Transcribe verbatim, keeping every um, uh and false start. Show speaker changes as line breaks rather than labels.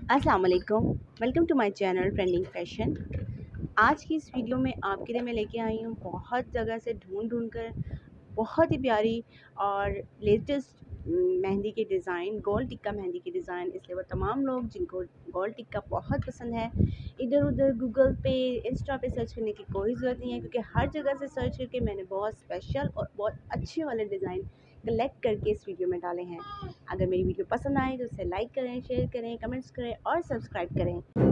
अस्सलाम वालेकुम। Welcome to my channel trending fashion. आज की इस वीडियो में आपके लिए मैं लेके आई हूँ बहुत जगह से ढूंढ ढूंढ कर बहुत ही प्यारी और लेटेस्ट मेहंदी के डिज़ाइन, गोल्ड टिक्का मेहंदी के डिज़ाइन। इसलिए वो तमाम लोग जिनको गोल्ड टिक्का बहुत पसंद है, इधर उधर गूगल पे, इंस्टा पे सर्च करने की कोई ज़रूरत नहीं है, क्योंकि हर जगह से सर्च करके मैंने बहुत स्पेशल और बहुत अच्छे वाले डिज़ाइन कलेक्ट करके इस वीडियो में डाले हैं। अगर मेरी वीडियो पसंद आए तो उसे लाइक करें, शेयर करें, कमेंट्स करें और सब्सक्राइब करें।